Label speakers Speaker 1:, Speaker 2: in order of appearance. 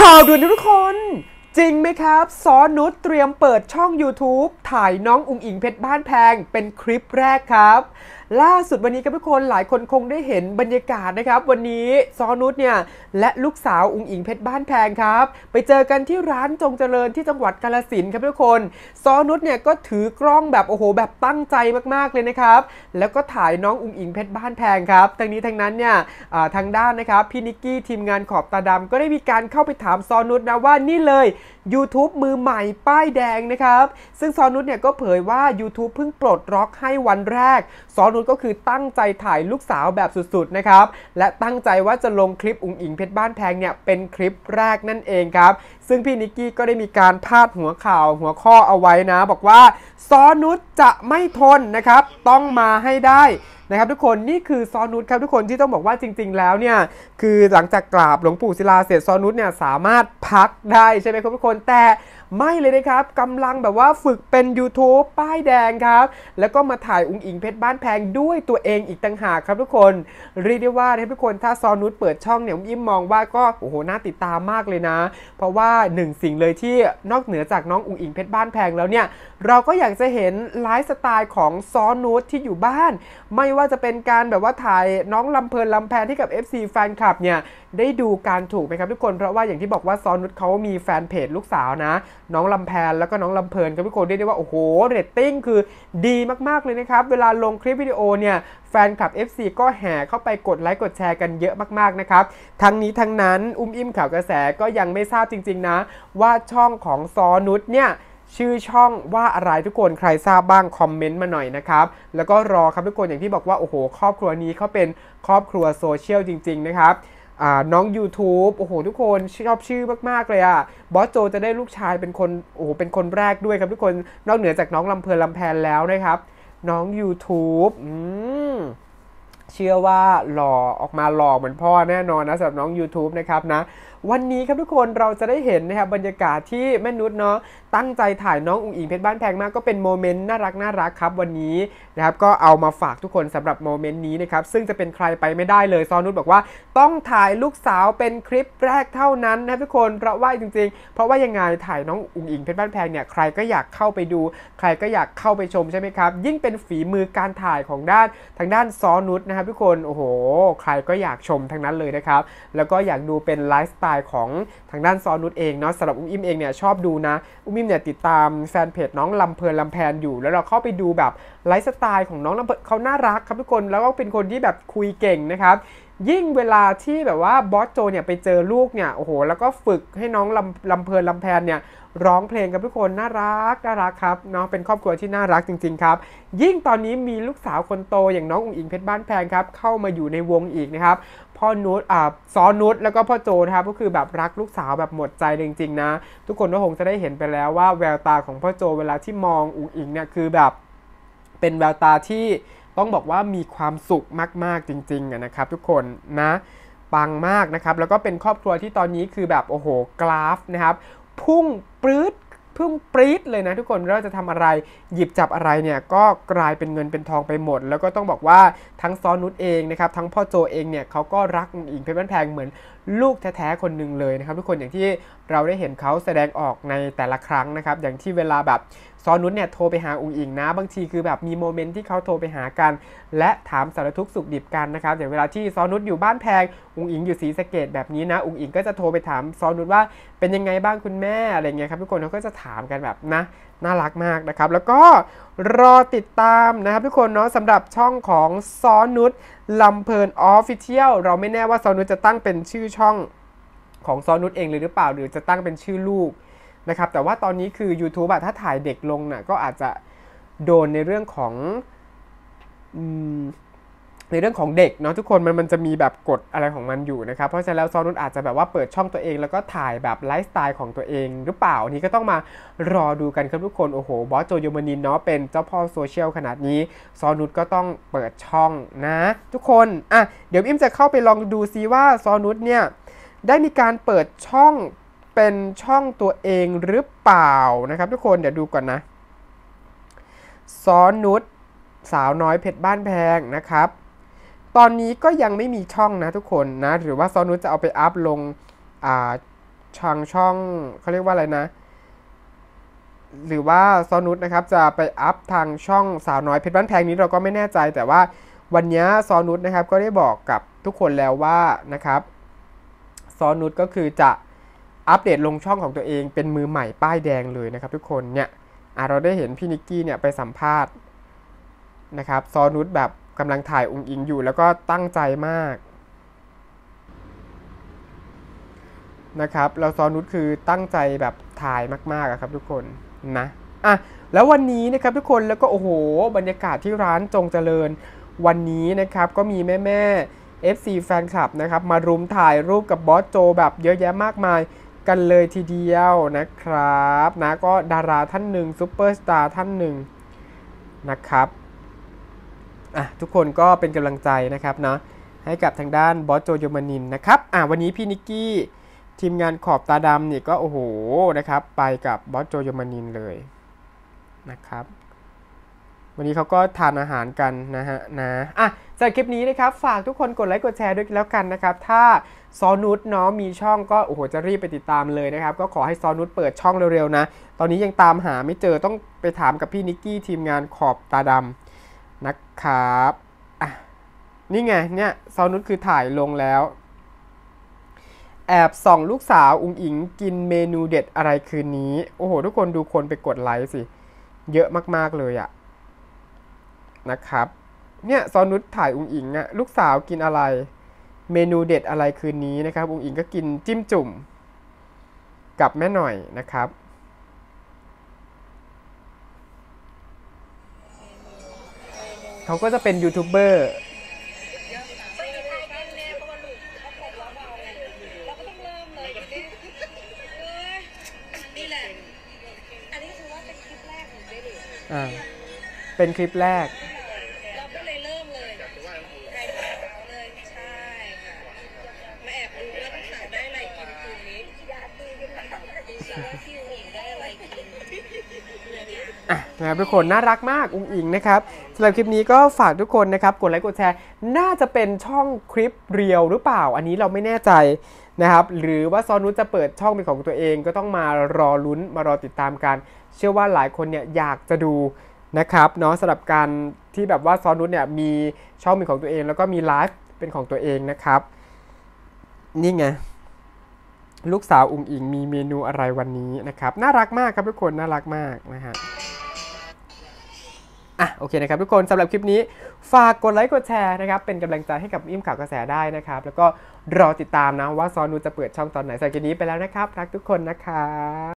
Speaker 1: ข่าวด่วนทุกคนจริงไหมครับซ้อนุชเตรียมเปิดช่อง YouTube ถ่ายน้องอุ๋งอิงเพชรบ้านแพงเป็นคลิปแรกครับล่าสุดวันนี้ครับทุกคนหลายคนคงได้เห็นบรรยากาศนะครับวันนี้ซ้อนุชเนี่ยและลูกสาวอุ๋งอิงเพชรบ้านแพงครับไปเจอกันที่ร้านจงเจริญที่จังหวัดกาฬสินธุ์ครับทุกคนซ้อนุชเนี่ยก็ถือกล้องแบบโอ้โหแบบตั้งใจมากๆเลยนะครับแล้วก็ถ่ายน้องอุ๋งอิงเพชรบ้านแพงครับทั้งนี้ทั้งนั้นเนี่ยทางด้านนะครับพี่นิกกี้ทีมงานขอบตาดำก็ได้มีการเข้าไปถามซ้อนุชนะว่านี่เลย YouTube มือใหม่ป้ายแดงนะครับซึ่งซ้อนุชเนี่ยก็เผยว่า YouTube เพิ่งปลดล็อกให้วันแรกซ้อนุชก็คือตั้งใจถ่ายลูกสาวแบบสุดๆนะครับและตั้งใจว่าจะลงคลิปอุ๋งอิงเพชรบ้านแพงเนี่ยเป็นคลิปแรกนั่นเองครับซึ่งพี่นิกกี้ก็ได้มีการพาดหัวข่าวหัวข้อเอาไว้นะบอกว่าซ้อนุชจะไม่ทนนะครับต้องมาให้ได้นะครับทุกคนนี่คือซ้อนุชครับทุกคนที่ต้องบอกว่าจริงๆแล้วเนี่ยคือหลังจากกราบหลวงปู่ศิลาเสร็จซ้อนุชเนี่ยสามารถพักได้ใช่ไหมครับทุกคนแต่ไม่เลยนะครับกำลังแบบว่าฝึกเป็น YouTube ป้ายแดงครับแล้วก็มาถ่ายอุ๋งอิงเพชรบ้านแพงด้วยตัวเองอีกต่างหากครับทุกคนเรียกได้ว่าทุกคนถ้าซ้อนุชเปิดช่องเนี่ยอิ่มมองว่าก็โอ้โหน่าติดตามมากเลยนะเพราะว่าหนึ่งสิ่งเลยที่นอกเหนือจากน้องอุ๋งอิงเพชรบ้านแพงแล้วเนี่ยเราก็อยากจะเห็นไลฟ์สไตล์ของซ้อนุชที่อยู่บ้านไม่ว่าจะเป็นการแบบว่าถ่ายน้องลำเพลินลำแพนที่กับ FC แฟนคลับเนี่ยได้ดูการถูกไหมครับทุกคนเพราะว่าอย่างที่บอกว่าซ้อนุชเขามีแฟนเพจลูกสาวนะน้องลำแพนแล้วก็น้องลำเพลินครับทุกคนได้ว่าโอ้โหเรตติ้งคือดีมากๆเลยนะครับเวลาลงคลิปวิดีโอเนี่ยแฟนคลับ FC ก็แห่เข้าไปกดไลค์กดแชร์กันเยอะมากๆนะครับทั้งนี้ทั้งนั้นอิ่มข่าวกระแสก็ยังไม่ทราบจริงๆนะว่าช่องของซ้อนุชเนี่ยชื่อช่องว่าอะไรทุกคนใครทราบบ้างคอมเมนต์มาหน่อยนะครับแล้วก็รอครับทุกคนอย่างที่บอกว่าโอ้โหครอบครัวนี้เขาเป็นครอบครัวโซเชียลจริงๆนะครับน้อง YouTube โอ้โหทุกคนชอบชื่อมากๆเลยบอสโจจะได้ลูกชายเป็นคนโอ้โหเป็นคนแรกด้วยครับทุกคนนอกเหนือจากน้องลำเพลินลำแพนแล้วนะครับน้อง YouTube เชื่อว่าหล่อออกมาหล่อเหมือนพ่อแน่นอนนะสำหรับน้อง YouTube นะครับนะวันนี้ครับทุกคนเราจะได้เห็นนะครับบรรยากาศที่แม่นุชเนาะตั้งใจถ่ายน้องอุ๋งอิงเพชรบ้านแพงมากก็เป็นโมเมนต์น่ารักครับวันนี้นะครับก็เอามาฝากทุกคนสำหรับโมเมนต์นี้นะครับซึ่งจะเป็นใครไปไม่ได้เลยซ้อนุชบอกว่าต้องถ่ายลูกสาวเป็นคลิปแรกเท่านั้นนะทุกคนเพราะว่าจริงๆเพราะว่ายังไงถ่ายน้องอุ๋งอิงเพชรบ้านแพงเนี่ยใครก็อยากเข้าไปดูใครก็อยากเข้าไปชมใช่ไหมครับยิ่งเป็นฝีมือการถ่ายของทางด้านซ้อนุชนะครับทุกคนโอ้โหใครก็อยากชมทั้งนั้นเลยนะครับแล้วก็อยากดูเป็นไลฟ์สไตล์ของทางด้านซ้อนุชเองเนาะสำหรับอิ่มเองเนี่ยชอบดูนะอิ่มเนี่ยติดตามแฟนเพจน้องลำเพลินลำแพนอยู่แล้วเราเข้าไปดูแบบไลฟ์สไตล์ของน้องลำเพลินเขาน่ารักครับทุกคนแล้วก็เป็นคนที่แบบคุยเก่งนะครับยิ่งเวลาที่แบบว่าบอสโจเนี่ยไปเจอลูกเนี่ยโอ้โหแล้วก็ฝึกให้น้องลำเพลินลำแพนเนี่ยร้องเพลงกับทุกคนน่ารักครับเนาะเป็นครอบครัวที่น่ารักจริงๆครับยิ่งตอนนี้มีลูกสาวคนโตอย่างน้องอุ๋งอิงเพชรบ้านแพงครับเข้ามาอยู่ในวงอีกนะครับพ่อนุชซ้อนุชแล้วก็พ่อโจนะครับก็คือแบบรักลูกสาวแบบหมดใจจริงๆนะทุกคนก็คงจะได้เห็นไปแล้วว่าแววตาของพ่อโจเวลาที่มองอุ๋งอิงเนี่ยคือแบบเป็นแววตาที่ต้องบอกว่ามีความสุขมากๆจริงๆนะครับทุกคนนะปังมากนะครับแล้วก็เป็นครอบครัวที่ตอนนี้คือแบบโอ้โหกราฟนะครับพุ่งปรี๊ดเลยนะทุกคนเราจะทำอะไรหยิบจับอะไรเนี่ยก็กลายเป็นเงินเป็นทองไปหมดแล้วก็ต้องบอกว่าทั้งซ้อนุชเองนะครับทั้งพ่อโจเองเนี่ยเขาก็รักอุ๋งอิงเพชรบ้านแพงเหมือนลูกแท้ๆคนหนึ่งเลยนะครับทุกคนอย่างที่เราได้เห็นเขาแสดงออกในแต่ละครั้งนะครับอย่างที่เวลาแบบซ้อนุชเนี่ยโทรไปหาอุ๋งอิงนะบางทีคือแบบมีโมเมนต์ที่เขาโทรไปหากันและถามสารทุกข์สุขดิบกันนะครับอย่างเวลาที่ซ้อนุชอยู่บ้านแพงอุ๋งอิงอยู่ศรีสะเกษแบบนี้นะอุ๋งอิงก็จะโทรไปถามซ้อนุชว่าเป็นยังไงบ้างคุณแม่อะไรเงี้ยครับทุกคนเขาก็จะถามกันแบบนะน่ารักมากนะครับแล้วก็รอติดตามนะครับทุกคนเนาะสำหรับช่องของซ้อนุชลำเพลินออฟฟิเชียลเราไม่แน่ว่าซ้อนุชจะตั้งเป็นชื่อช่องของซ้อนุชเองเลยหรือเปล่าหรือจะตั้งเป็นชื่อลูกนะครับแต่ว่าตอนนี้คือ YouTube ถ้าถ่ายเด็กลงก็อาจจะโดนในเรื่องของเด็กเนาะทุกคนมันจะมีแบบกฎอะไรของมันอยู่นะครับเพราะฉะนั้นแล้วซ้อนุชอาจจะแบบว่าเปิดช่องตัวเองแล้วก็ถ่ายแบบไลฟ์สไตล์ของตัวเองหรือเปล่านี่ก็ต้องมารอดูกันครับทุกคนโอ้โหบอสโจโยมานินเนาะเป็นเจ้าพ่อโซเชียลขนาดนี้ซ้อนุชก็ต้องเปิดช่องนะทุกคนเดี๋ยวอิ่มจะเข้าไปลองดูซิว่าซ้อนุชเนี่ยได้มีการเปิดช่องเป็นช่องตัวเองหรือเปล่านะครับทุกคนเดี๋ยวดูก่อนนะซ้อนุชสาวน้อยเพชรบ้านแพงนะครับตอนนี้ก็ยังไม่มีช่องนะทุกคนนะหรือว่าซ้อนุชจะเอาไปอัพลงทางช่องเขาเรียกว่าอะไรนะหรือว่าซอนุชนะครับจะไปอัพทางช่องสาวน้อยเพชรบ้านแพงนี้เราก็ไม่แน่ใจแต่ว่าวันนี้ซอนุชนะครับก็ได้บอกกับทุกคนแล้วว่านะครับซอนุชก็คือจะอัปเดตลงช่องของตัวเองเป็นมือใหม่ป้ายแดงเลยนะครับทุกคนเนี่ยเราได้เห็นพี่นิกกี้เนี่ยไปสัมภาษณ์นะครับซอนุชแบบกำลังถ่ายองค์อิงอยู่แล้วก็ตั้งใจมากนะครับแล้วซอนุชคือตั้งใจแบบถ่ายมากๆครับทุกคนนะแล้ววันนี้นะครับทุกคนแล้วก็โอ้โหบรรยากาศที่ร้านจงเจริญวันนี้นะครับก็มีแม่ FC แฟนคลับนะครับมารุมถ่ายรูปกับบอสโจแบบเยอะแยะมากมายกันเลยทีเดียวนะครับนะก็ดาราท่านหนึ่งซุปเปอร์สตาร์ท่านหนึ่งนะครับทุกคนก็เป็นกำลังใจนะครับนะให้กับทางด้านบอสโจโยมานินนะครับวันนี้พี่นิกกี้ทีมงานขอบตาดำนี่ก็โอ้โหนะครับไปกับบอสโจโยมานินเลยนะครับวันนี้เขาก็ทานอาหารกันนะฮะสำหรับคลิปนี้นะครับฝากทุกคนกดไลค์กดแชร์ด้วยแล้วกันนะครับถ้าซอนุชเนาะมีช่องก็โอ้โหจะรีบไปติดตามเลยนะครับก็ขอให้ซอนุชเปิดช่องเร็วๆนะตอนนี้ยังตามหาไม่เจอต้องไปถามกับพี่นิกกี้ทีมงานขอบตาดำนะครับนี่ไงเนี่ยซอนุชคือถ่ายลงแล้วแอบส่องลูกสาวอุ๋งอิงกินเมนูเด็ดอะไรคืนนี้โอ้โหทุกคนดูคนไปกดไลค์สิเยอะมากๆเลยอะนะครับเนี่ยซอนุชถ่ายอุ๋งอิงอะลูกสาวกินอะไรเมนูเด็ดอะไรคืนนี้นะครับอุ๋งอิงก็กินจิ้มจุ่มกับแม่หน่อยนะครับเขาก็จะเป็นยูทูบเบอร์เป็นคลิปแรก
Speaker 2: เราก็เลยเริ่มเลยใครถ่ายเราเลยใช่ค่ะมาแอบดูแล้วลูกสาวได้อะไรกินคืนนี้ยาตีกันดูสิว่าพี่อุ๋งอิงได้อะไรกิน
Speaker 1: นะครับทุกคนน่ารักมากอุ๋งอิงนะครับสำหรับคลิปนี้ก็ฝากทุกคนนะครับกดไลค์กดแชร์น่าจะเป็นช่องคลิปเรียวหรือเปล่าอันนี้เราไม่แน่ใจนะครับหรือว่าซอนุชจะเปิดช่องเป็นของตัวเองก็ต้องมารอลุ้นมารอติดตามกันเชื่อว่าหลายคนเนี่ยอยากจะดูนะครับเนาะสำหรับการที่แบบว่าซอนุชเนี่ยมีช่องเป็นของตัวเองแล้วก็มีไลฟ์เป็นของตัวเองนะครับนี่ไงลูกสาวอุ๋งอิงมีเมนูอะไรวันนี้นะครับน่ารักมากครับทุกคนน่ารักมากนะฮะโอเคนะครับทุกคนสำหรับคลิปนี้ฝากกดไลค์กดแชร์นะครับเป็นกำลังใจให้กับอิ่มข่าวกระแสได้นะครับแล้วก็รอติดตามนะว่าซอนุชจะเปิดช่องตอนไหนสำหรับคลิปนี้ไปแล้วนะครับรักทุกคนนะครับ